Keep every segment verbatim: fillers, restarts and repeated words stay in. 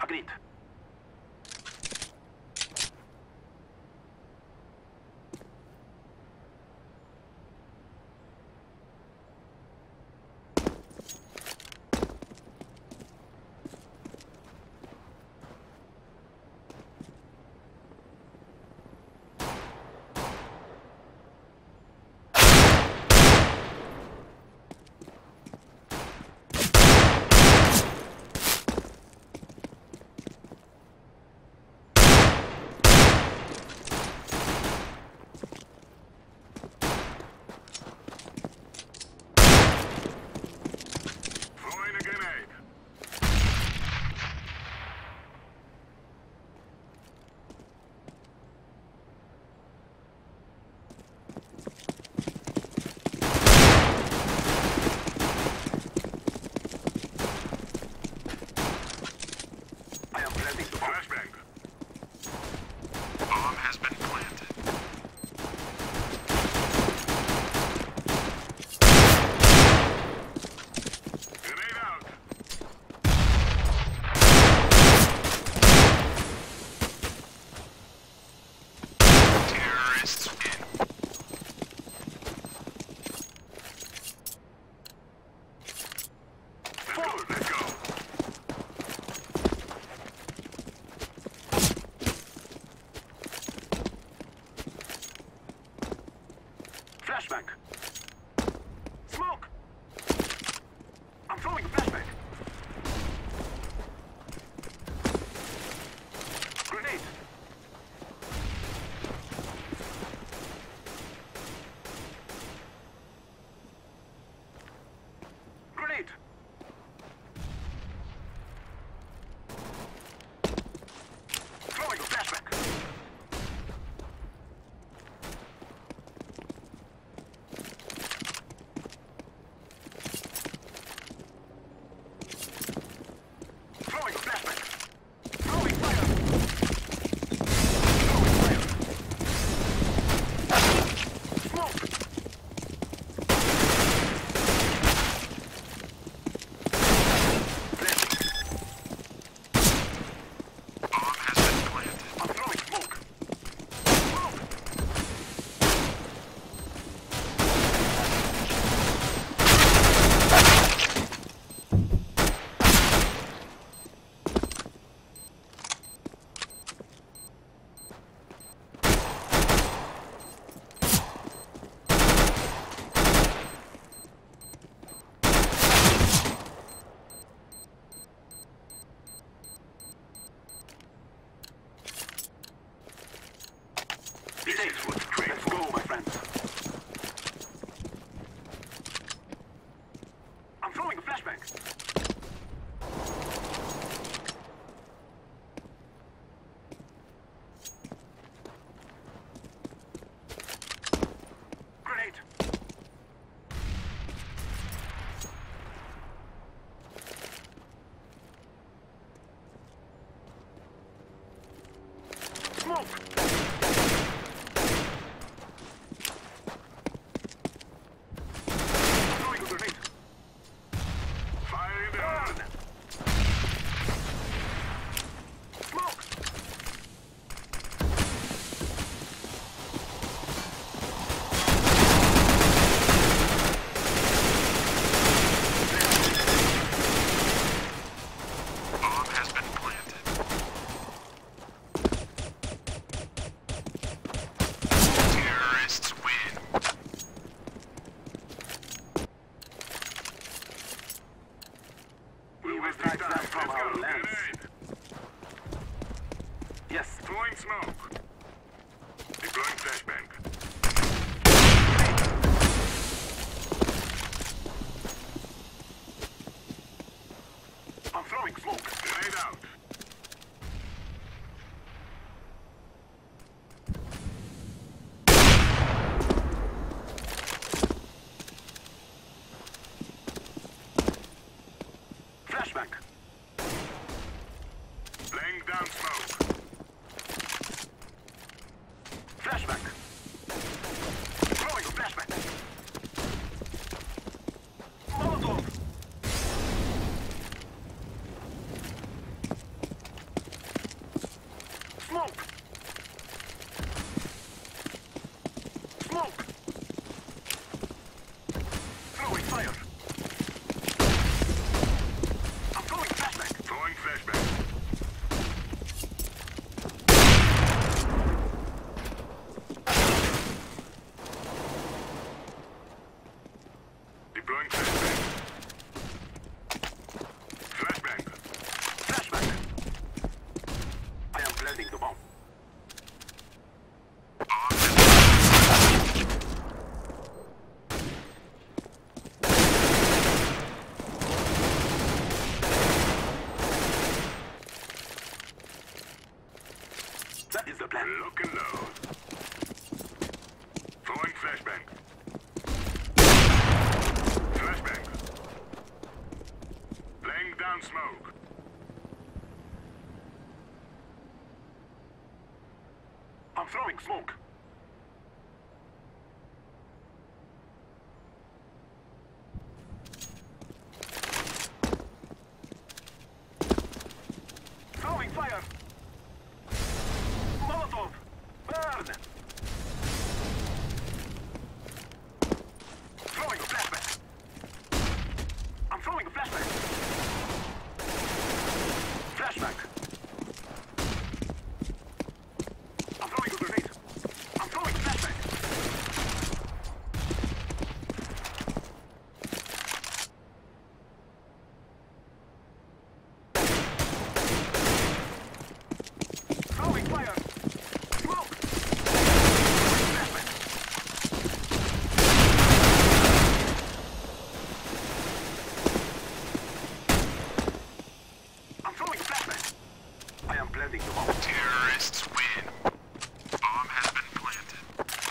Agreed. Flashbang. Smoke! I'm throwing a flashbang. Grenade. Grenade. Throwing a flashbang. Let's go, my friends. I'm throwing a flashbang. Grenade. Smoke. plan. Lock and load. Throwing flashbang. Flashbang. Laying down smoke. I'm throwing smoke. Throwing fire. Molotov. Burn. Throwing a flashbang. I'm throwing a flashbang. Flashbang. I'm throwing a grenade. I'm throwing a flashbang. Throwing fire. Smoke. Flashbang. I'm throwing a flashbang. I am planting the bomb. Terrorists win. Bomb has been planted.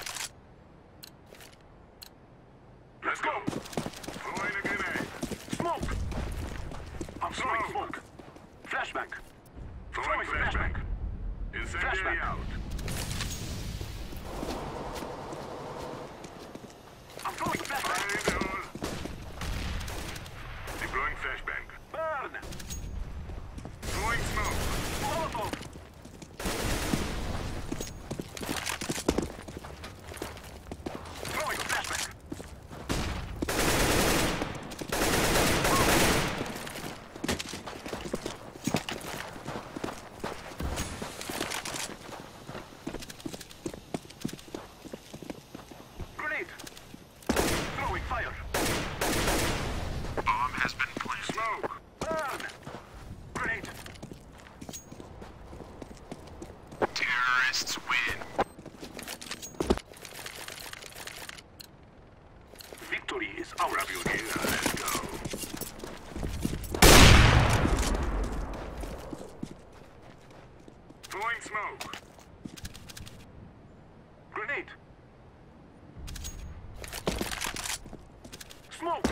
Let's go. Throwing a grenade. Smoke. I'm throwing Smoke. smoke. Flashbang. Throwing Throwing flashbang. flashbang. Incendiary Flashbang. out. I'm throwing flashbang. Fire in the hole. Deploying flashbang. Burn. Throwing smoke. Molotov. Throwing a flashbang. Grenade. Throwing fire. Bomb has been planted. Smoke. Burn. Grenade. Terrorists win. Victory is ours. Grab your gear. Let's go. Throwing smoke. Grenade. Smoke.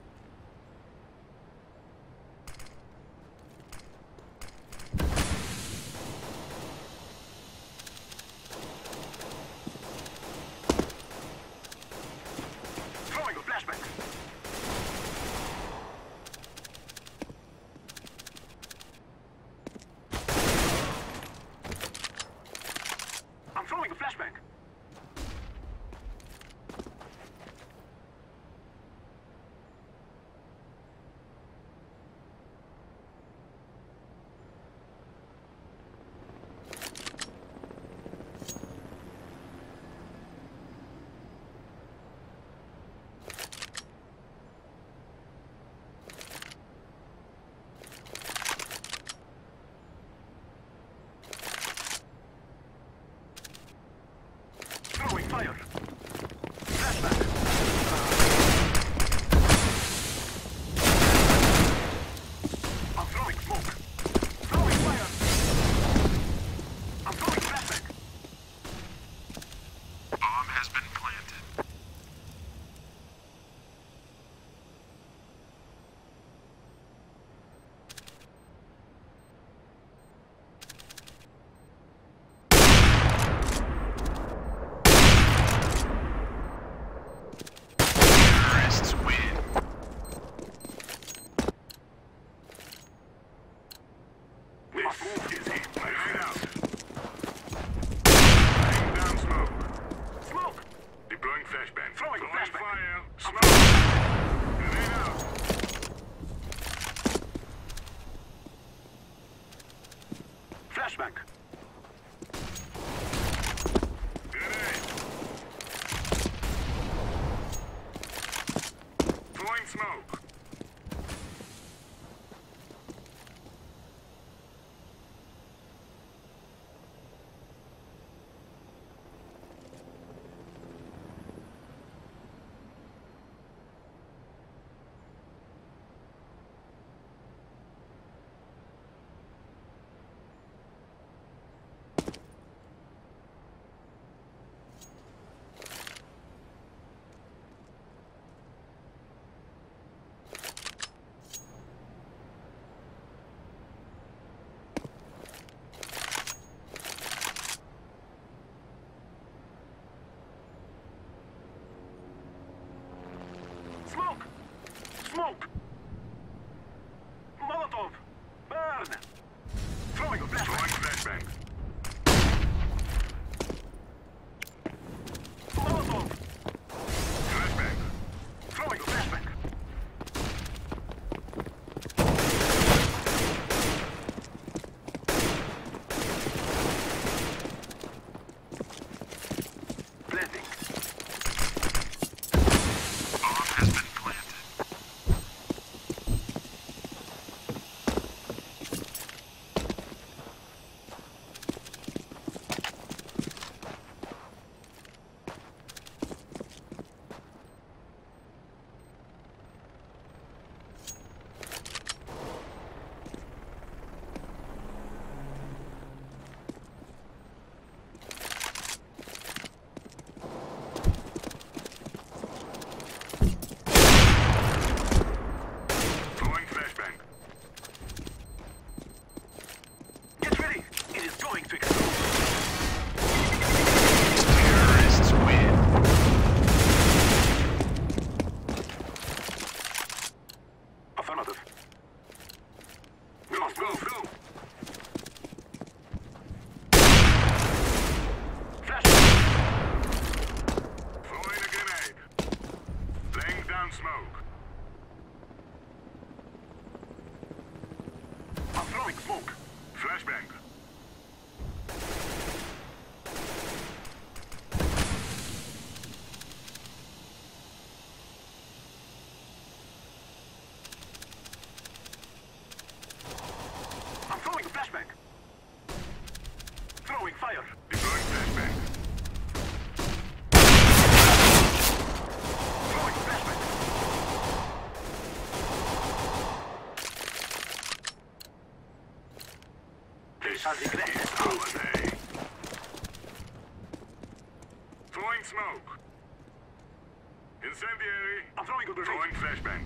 Throwing a flashbang. I'm throwing a flashbang. Throwing fire. Flashbang. I'm throwing smoke. Throwing fire. I'm throwing flashbang. Bomb has been planted. Terrorists win. This is it. Grenade out. Laying down smoke. Smoke. Deploying flashbang. Throwing flashbang. fire. I'm Smoke. Grenade out. Flashbang. Grenade. Throwing smoke. flashbang. Throwing fire. Deploying flashbang. Throwing flashbang. This Charging is grenade. our day. Throwing smoke. Incendiary. I'm throwing a grenade. Throwing flashbang.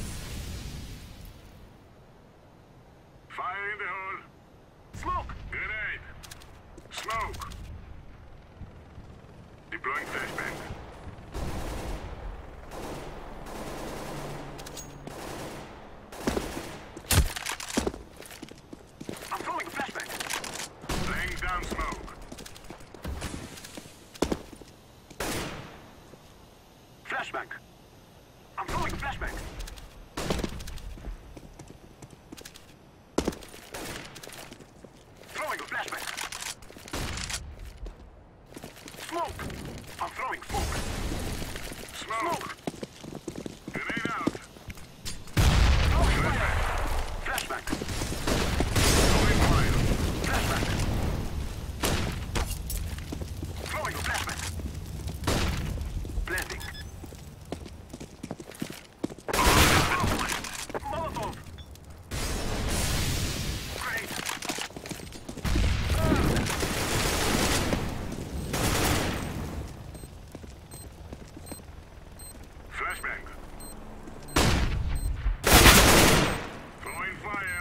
Fire in the hole. Smoke. Grenade. Smoke. Deploying flashbang. I'm throwing a flashbang. Laying down smoke. Flashbang. I'm throwing a flashbang. Throwing a flashbang. Smoke. I'm throwing smoke. Smoke. Grenade out. Throwing fire. Flashbang. Throwing fire. Flashbang. Throwing a flashbang. Blending. Molotov. Grenade. Flashbang. Throwing fire.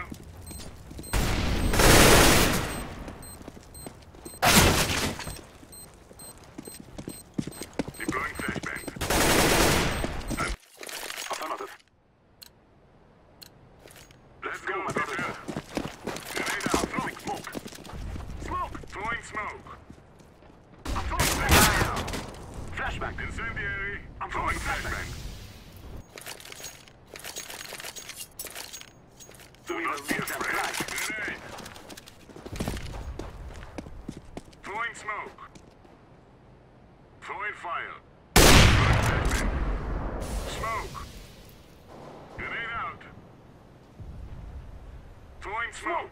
Deploying flashbang. Affirmative. Let's go, go, my brother. Peter. Grenade I'm out. throwing smoke. Smoke. Throwing smoke. I'm throwing flashbang. Flashbang. Incendiary. I'm Throwing throwing flashbang. flashbang. Do Do not not be leave them afraid. alive. Grenade. Throwing smoke. Throwing fire. Throwing flashbang. Smoke. Grenade out. Throwing smoke.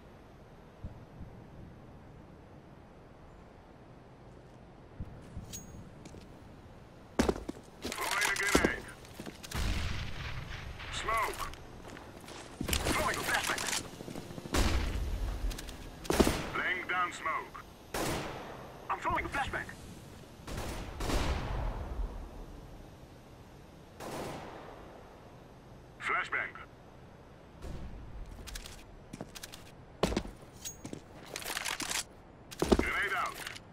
Throwing a grenade. Smoke. Throwing a flashbang. Laying down smoke. I'm throwing a flashbang. Flashbang. Grenade out.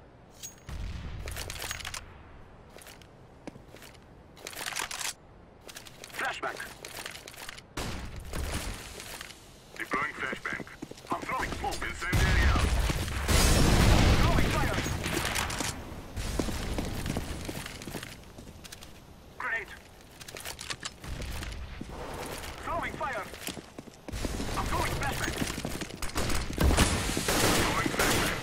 Flashbang. Deploying flashbang. I'm throwing smoke. Incendiary out. Throwing fire. Grenade. Throwing fire. I'm throwing flashbang. Throwing flashbang.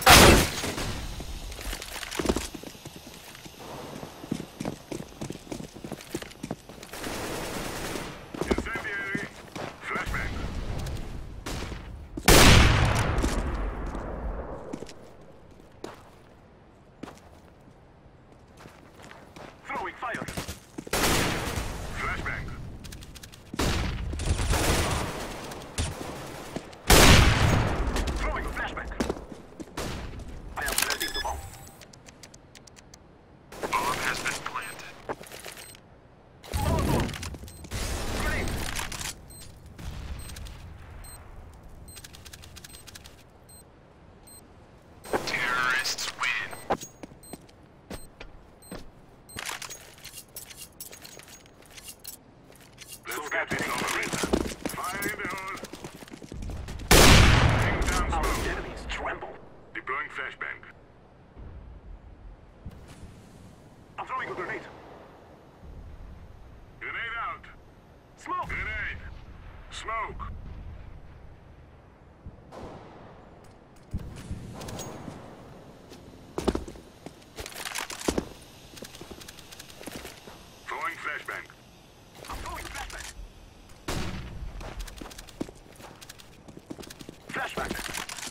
Incendiary. Flashbang. Throwing fire. Flashbang. Throwing a flashbang. I am planting the bomb. Bomb has been planted. Molotov. Grenade. Terrorists win. Let's get this over with. Fire in the hole. Laying down Our smoke. enemies tremble. Deploying flashbang. I'm throwing a grenade. Grenade out. Smoke. Grenade. Smoke. Throwing flashbang. I'm throwing flashbang. Flashbang.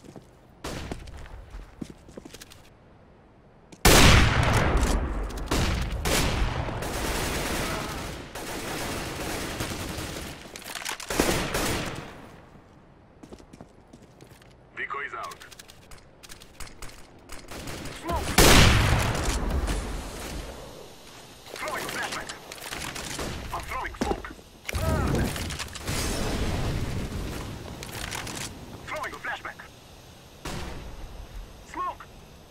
Enemies out. Smoke! Throwing a flashback. I'm throwing smoke. Burn! Throwing a flashback. Smoke!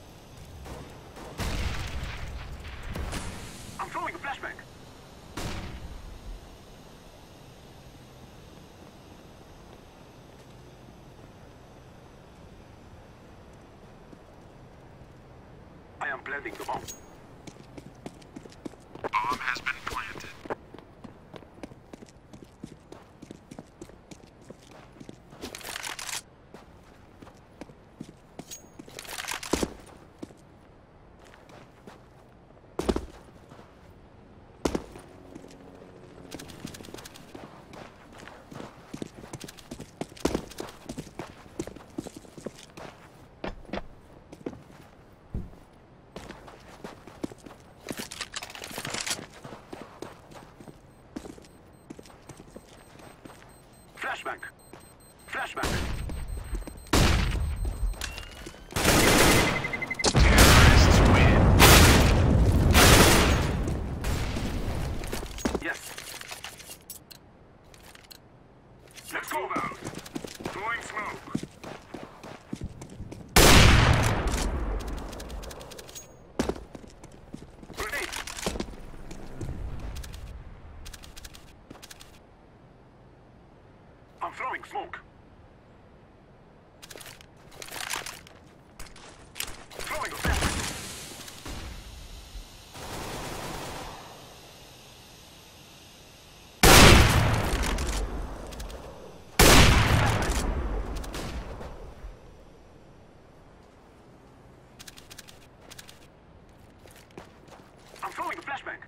I'm throwing a flashback. I am planting the bomb. Bomb has been planted. Flashback. Flashback. Terrorists win. Yes. Let's go now. Throwing smoke. Grenade. I'm throwing smoke. Throwing a flashback. I'm throwing a flashback.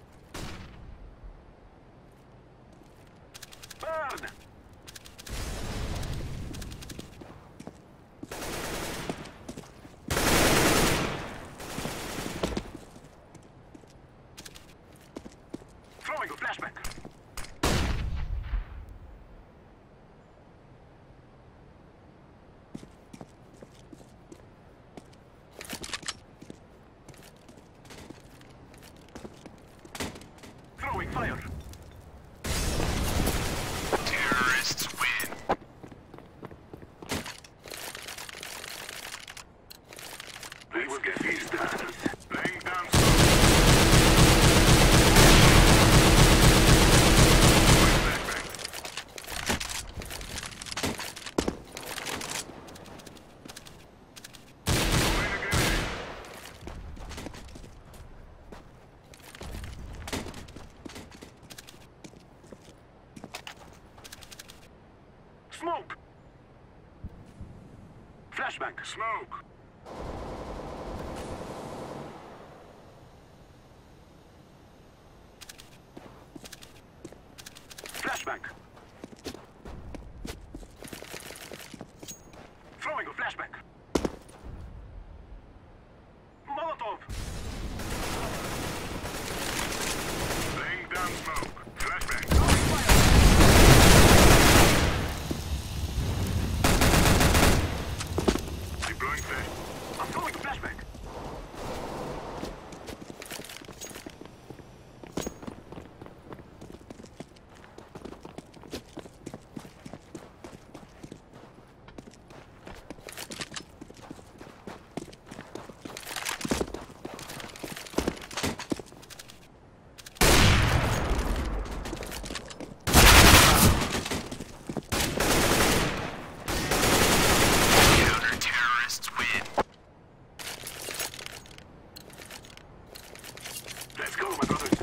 Burn! Throwing a flashback. Throwing fire. Terrorists win. We will get these done. Laying down flashback. Throwing a grenade. Smoke! Flashback. Smoke! Flashback. Throwing a flashback. Molotov! Laying down smoke. Flashback. Throwing fire. Deploying flash. I'm throwing a flashback. Counter-terrorists win. Let's go, my brothers.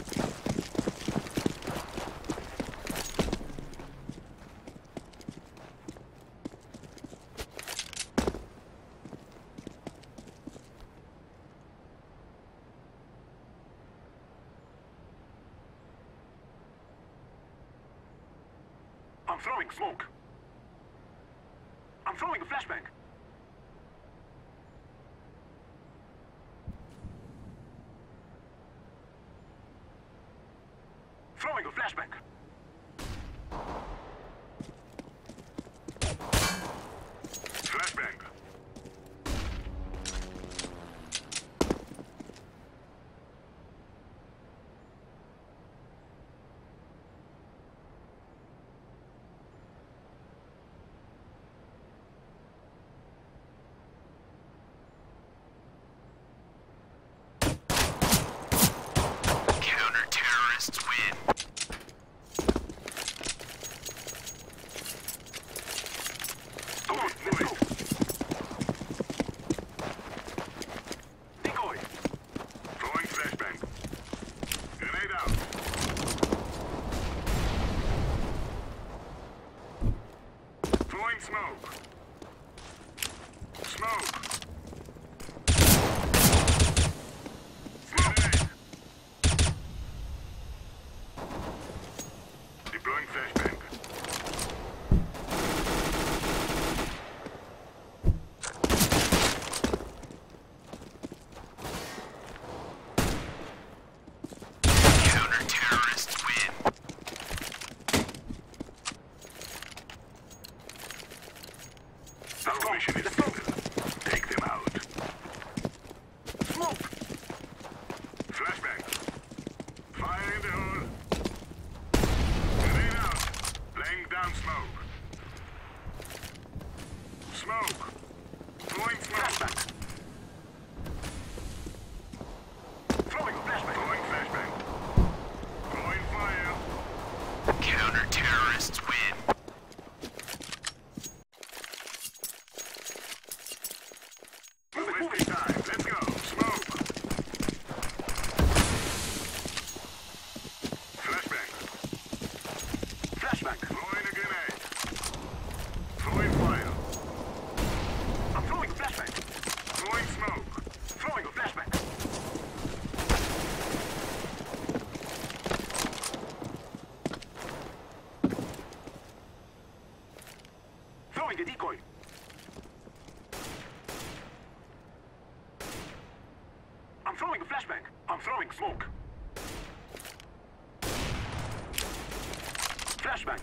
I'm throwing smoke. I'm throwing a flashback. Throwing a flashback. Flashbang. throwing a flashbang. I'm throwing smoke. Flashbang.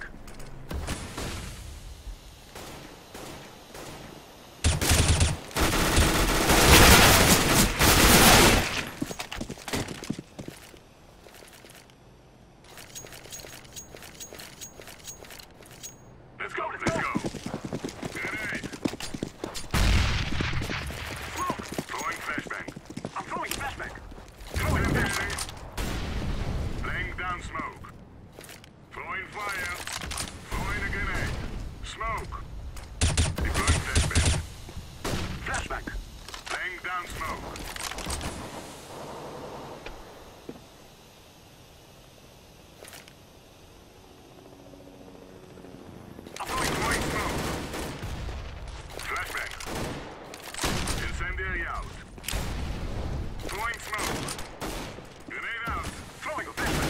Let's go, let's Let's go. go. Grenade. Smoke. Throwing flashbang. I'm throwing flashbang. Throwing flashbang. Laying down smoke. Throwing fire. Throwing a grenade. Smoke. Deploying flashbang. Flashbang. Laying down smoke. I'm throwing Throwing smoke. Flashbang. Incendiary out. Throwing smoke. Grenade out. throwing a flashbang.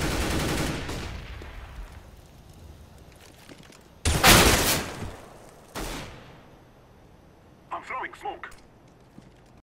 I'm throwing smoke.